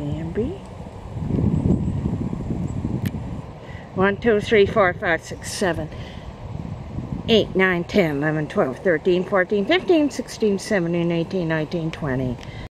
Bambi. 1, 2, 3, 4, 5, 6, 7, 8, 9, 10, 11, 12, 13, 14, 15, 16, 17, 18, 19, 20.